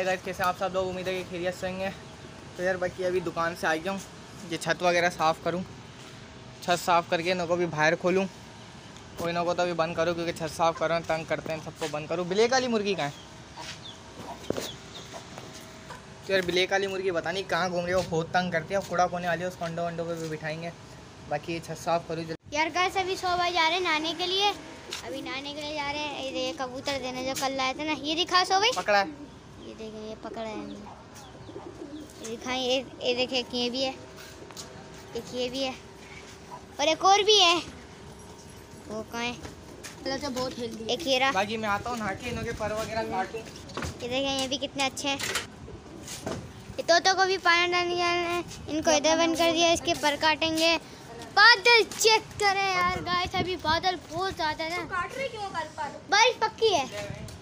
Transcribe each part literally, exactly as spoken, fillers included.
Hi guys, कैसे आप सब लोग? उम्मीद है कि खैरियत से होंगे। तो यार बाकी अभी दुकान से आ गया हूँ, ये छत वगैरह साफ़ करूँ, छत साफ़ करके इनको भी बाहर खोलूँ, कोई इनको को तो अभी बंद करूँ क्योंकि छत साफ़ कर रहे हैं, तंग करते हैं, सबको बंद करूँ। ब्लैक वाली मुर्गी कहाँ है? तो यार ब्लैक वाली मुर्गी पता नहीं कहाँ घूम रही है, वो बहुत तंग करती है। अब कूड़ा कोने वाली है, उसको अंडों वंडों पर भी बिठाएंगे। बाकी ये छत साफ़ करूँ यार गाइस। अभी सौ भाई जा रहे हैं नहाने के लिए, अभी नहाने के लिए जा रहे हैं। ये कबूतर देने जो कल लाए थे ना, ये दिखा सो भाई, पकड़ा है, ये देखें, ये पकड़ा है, ये दिखाएं। ये ये देखें, एक ये भी है, एक ये भी है और एक और भी है, वो कहाँ है? तो बहुत हेल्दी एक ये रहा। बाकी मैं आता हूँ नहा के इनों के पर वगैरह काटूँ। ये देखें, ये भी कितने अच्छे हैं। ये तोतों को भी पानी डालने जाना है, इनको इधर बंद कर दिया, इसके पर काटेंगे। बादल चेक करें यार गाइस, अभी बादल बहुत ज्यादा है ना। काट रहे क्यों? बारिश पक्की है,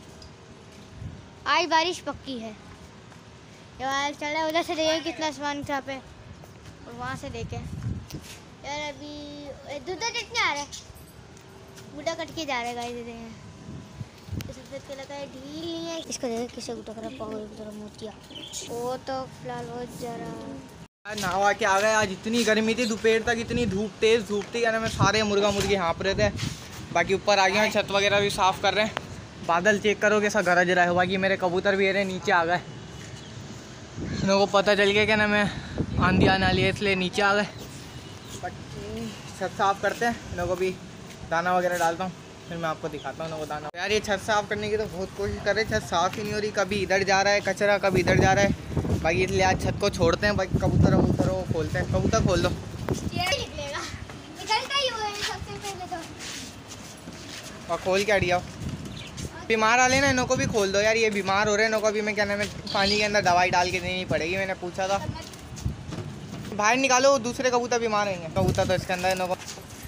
आज बारिश पक्की है। यार चल रहा है, उधर से देखे कितना आसमान था पे, और वहाँ से देखे यार। अभी दूध कितने आ रहे हैं, बूढ़ा कट के जा रहे गाइस। देखें सफेद कलर का ढील नहीं है, इसको देखे किसे उठा कर पाओ मोतिया, वो तो फिलहाल बहुत जा रहा। नहावा के आ गए। आज इतनी गर्मी थी, दोपहर तक इतनी धूप, तेज़ धूप थी, यानी मैं सारे मुर्गा मुर्गी हाँप रहे थे। बाकी ऊपर आ गए हैं, छत वगैरह भी साफ़ कर रहे हैं। बादल चेक करो कैसा गरज रहा है। बाकी मेरे कबूतर भी रहे नीचे आ गए, इन्हों को पता चल गया कि ना मैं आंधी आने वाली है, इसलिए नीचे आ गए। बाकी छत साफ़ करते हैं, इन्हों को भी दाना वगैरह डालता हूँ, फिर मैं आपको दिखाता हूँ इन्हों को दाना। यार ये छत साफ़ करने की तो बहुत कोशिश कर रहे, छत साफ़ ही नहीं हो रही, कभी इधर जा रहा है कचरा, कभी इधर जा रहा है। बाकी इसलिए आज छत को छोड़ते हैं। बाकी कबूतर कबूतर वो खोलते हैं। कबूतर खोल दो, निकलेगा, निकलता ही हुआ है सबसे पहले तो। और खोल के हटिया। बीमार वाले ना इनको को भी खोल दो यार, ये बीमार हो रहे हैं, इनको को भी मैं क्या नाम है पानी के अंदर दवाई डाल के देनी पड़ेगी। मैंने पूछा था, बाहर निकालो, दूसरे कबूतर बीमार होंगे। कबूतर तो इसके अंदर इनको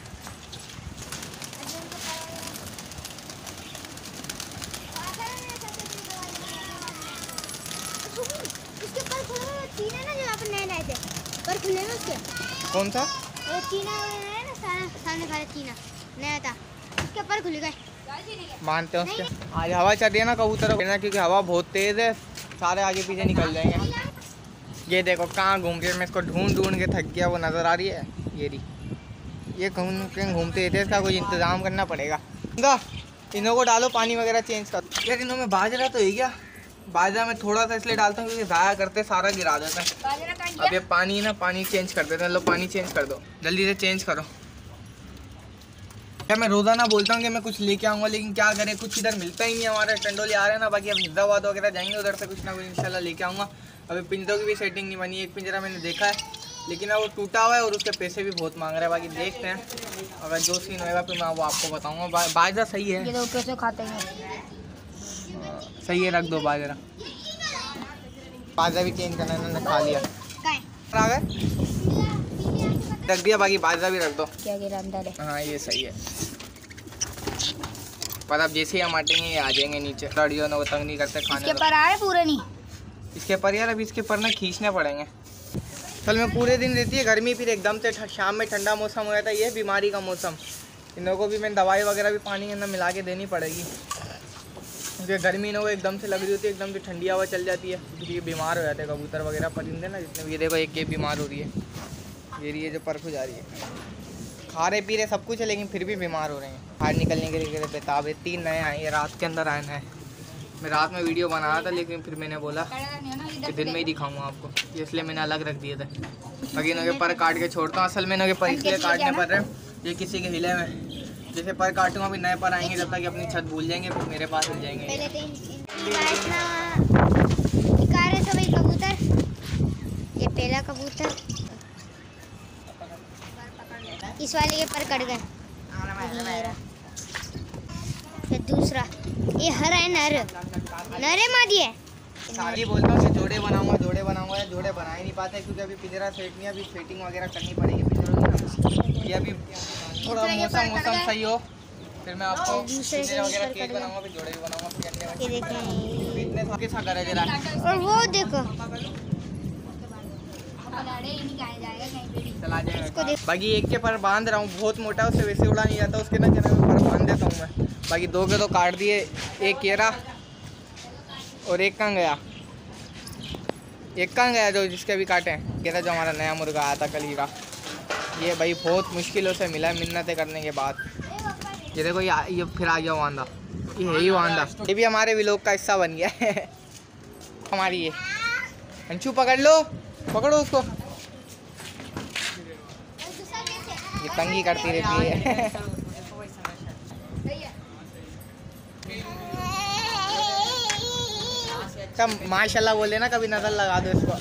पर खुले ना उसके। कौन सा? वो चीना है ना, सामने खा चीना नया था, उसके पर खुल गए। मानते हैं उसके। आज हवा चल रही है ना कबूतर को, क्योंकि हवा बहुत तेज़ है, सारे आगे पीछे निकल जाएंगे। ये देखो कहाँ घूम के, मैं इसको ढूंढ ढूंढ के थक गया। वो नज़र आ रही है ये रही, ये घूम के घूमते थे, इसका कुछ इंतज़ाम करना पड़ेगा। इन्हों को डालो पानी वगैरह चेंज कर। यार इन्हों में बाजरा तो है क्या? बाजरा में थोड़ा सा इसलिए डालता हूँ क्योंकि ज़ाया करते सारा गिरा देता है। अब ये पानी ना, पानी चेंज कर देते हैं। लो पानी चेंज कर दो, जल्दी से चेंज करो। क्या मैं रोज़ाना बोलता हूँ कि मैं कुछ लेके आऊँगा, लेकिन क्या करें, कुछ इधर मिलता ही नहीं। हमारे टंडोली आ रहे हैं ना, बाकी अब हिजाबाद वगैरह जाएंगे, उधर से कुछ ना कुछ इंशाल्लाह लेके आऊँगा। अभी पिंजरों की भी सेटिंग नहीं बनी। एक पिंजरा मैंने देखा है, लेकिन अब वो टूटा हुआ है और उसके पैसे भी बहुत मांग रहे हैं। बाकी देखते हैं, अगर जो सीन होएगा फिर मैं वो आपको बताऊँगा। बा, बाजरा सही है, ये लोग कैसे खाते हैं? सही है, रख दो बाजरा। बाजरा भी चेंज करना है, इन्होंने खा लिया। आ गए, रख दिया। बाकी बाजरा भी रख दो। क्या गिरा अंदर है? हाँ ये सही है, पर अब जैसे ही हम हटेंगे ये आ जाएंगे नीचे। लड़ियों को तंग नहीं करते खाने। इसके पर आ रहे पूरे नहीं, इसके पर यार अभी इसके पर ना खींचने पड़ेंगे। चल में पूरे दिन रहती है गर्मी, फिर एकदम से शाम में ठंडा मौसम हो जाता है, ये बीमारी का मौसम। इन लोगों को भी मैं दवाई वगैरह भी पानी के अंदर मिला के देनी पड़ेगी, क्योंकि गर्मी इनको एकदम से लग रही होती है, एकदम से ठंडी हवा चल जाती है, क्योंकि ये बीमार हो जाते हैं कबूतर वगैरह, परिंदे ना जितने भी। ये देखो एक ये बीमार हो रही है, ये रही है जो परखू जा रही है। खा रहे पी रहे सब कुछ है, लेकिन फिर भी बीमार हो रहे हैं। बाहर निकलने के लिए बेताब है। तीन नए आए, ये रात के अंदर आए हैं। मैं रात में वीडियो बना रहा था, लेकिन फिर मैंने बोला कि दिन में ही दिखाऊंगा आपको, इसलिए मैंने अलग रख दिए थे। बाकी इनके पर काट के छोड़ता हूँ। असल में इनके पर इसलिए काटने पड़ रहे हैं, ये किसी के हिले में। जैसे पर काटूंगा अभी नए पर आएंगे, जब तक अपनी छत भूल जाएंगे फिर मेरे पास मिल जाएंगे। कबूतर, ये पहला कबूतर, इस वाले के पर कट गए। फिर दूसरा ये हरा है, नर नरे मादी है। सारी बोलता हूँ कि जोड़े बनाऊंगा जोड़े बनाऊंगा, या जोड़े बना ही नहीं पाते क्योंकि अभी पिंजरा सेट नहीं है। अभी सेटिंग वगैरह करनी पड़ेगी पिंजरों। ये अभी थोड़ा मौसम मौसम सही हो, फिर मैं आपको पिंजरा वगैरह केक बनाऊंगा, फिर जोड़े भी बनाऊंगा। ये देखें, इतने थोड़े सा करे जरा। और वो देखो, चला जाएगा। बाकी एक के पर बांध रहा हूँ, बहुत मोटा, उससे वैसे उड़ा नहीं जाता, उसके ना क्या पर बांध देता हूँ मैं। बाकी दो के तो काट दिए, एक केरा और एक कहाँ गया, एक कहाँ गया जो जिसके भी काटे हैं? ये था जो हमारा नया मुर्गा आया था कल ही का। ये भाई बहुत मुश्किलों से मिला, मिन्नतें करने के बाद। ये देखो ये ये फिर आ गया वांदा, ये है ही वांदा। ये भी हमारे व्लॉग का हिस्सा बन गया है हमारी। ये अंशु पकड़ लो, पकड़ो उसको, ये तंगी करती रहती है सब माशाल्लाह बोल देना, कभी नजर लगा दो इसको।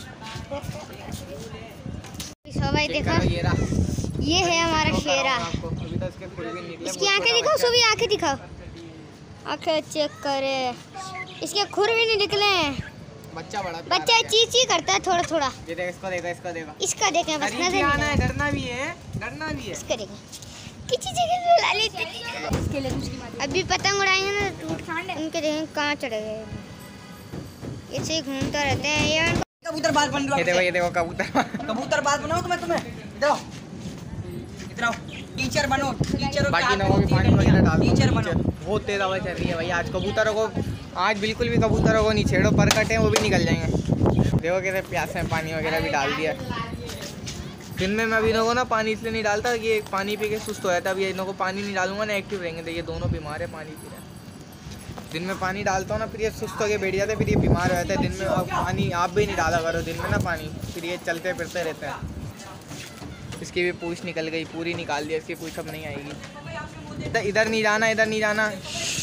भाई देखो ये रहा, ये है हमारा शेरा। अभी तो इसके खुर भी निकले। इसकी आंखें दिखाओ सभी, आंखें दिखाओ, आंखें चेक करे, इसके खुर भी नहीं निकले हैं। बच्चा बड़ा बच्चा ची ची करता है थोड़ा थोड़ा। ये देख, इसको देखो, इसको देखो, इसका देखें बस नजर नहीं आना है, डरना भी है, डरना भी है। इसका देखें किसी जगह ला लेते इसके लिए। अभी पतंग उड़ाएंगे ना तो उनके देखें कहाँ चढ़े गए, ये से घूमता रहते हैं। ये कबूतर बात बन रहा है। ये देखो, ये देखो कबूतर कबूतर बात बनाओ तुम्हें तुम्हें इधर आओ, इधर आओ, टीचर बनो, टीचर। बाकी लोगों भी पानी वगैरह डाल दो। टीचर बनो। बहुत तेज हवा चल रही है भाई आज। कबूतरों को आज बिल्कुल भी कबूतरों को नहीं छेड़ो, पर कटे वो भी निकल जाएंगे। देखो कैसे प्यासे हैं, पानी वगैरह भी डाल दिया। दिन में मैं अभी इन्हों को ना पानी इसलिए नहीं डालता, ये पानी पी के सुस्त हो जाता है। अभी इन्हों को पानी नहीं डालूंगा ना, एक्टिव रहेंगे। तो ये दोनों बीमार है, पानी पी रहे हैं। दिन में पानी डालता हूँ ना, फिर ये सुस्त होकर बैठ जाते हैं, फिर ये बीमार हो जाता है। दिन में आप पानी आप भी नहीं डाला करो दिन में ना पानी, फिर ये चलते फिरते रहते हैं। इसकी भी पूँछ निकल गई, पूरी निकाल दिया, इसकी पूँछ अब नहीं आएगी। इधर इधर नहीं जाना, इधर नहीं जाना।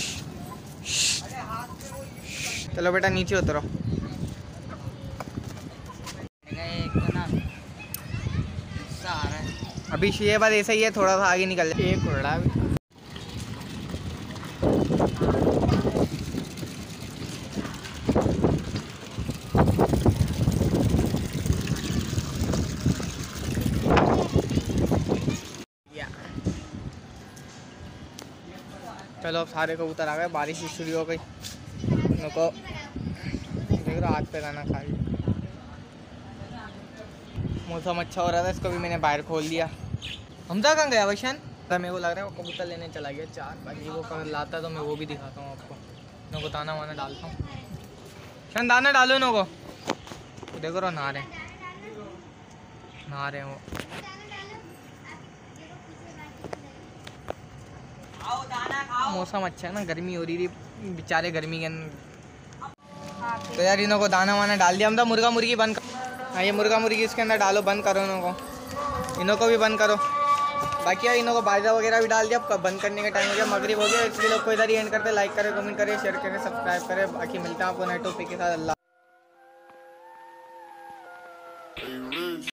चलो बेटा नीचे उतरो। अभी ये बात ऐसा ही है, थोड़ा सा आगे निकल जाए। एक उड़ रहा है अभी। चलो अब सारे कबूतर आ गए, बारिश भी शुरू हो गई। उनको देख रहा हाथ पे दाना खा लिया। मौसम अच्छा हो रहा था, इसको भी मैंने बाहर खोल दिया। हमजा कहाँ गया वैशन? तो मेरे को लग रहा है वो कबूतर लेने चला गया चार। बाकी वो कल लाता तो मैं वो भी दिखाता हूँ आपको। इन्हों को दाना वाना डालता हूँ। शन दाना डालो इन्हों को। तो देखो रहा नहा रहे नहा रहे हैं वो। मौसम अच्छा है ना, गर्मी हो रही थी बेचारे, गर्मी के अंदर। तो यार इन्हों को दाना वाना डाल दिया। हम तो मुर्गा मुर्गी बंद कर। हाँ ये मुर्गा मुर्गी इसके अंदर डालो, बंद करो इन्हों को, इन्हों को भी बंद करो। बाकी यार इन्हों को बाजरा वगैरह भी डाल दिया। अब बंद करने का टाइम हो गया, मगरिब हो गया। इसलिए लोग को इधर ही एंड करते। लाइक करें, कमेंट करें, शेयर करें, सब्सक्राइब करें। बाकी मिलता है आपको नए टॉपिक के साथ। अल्लाह।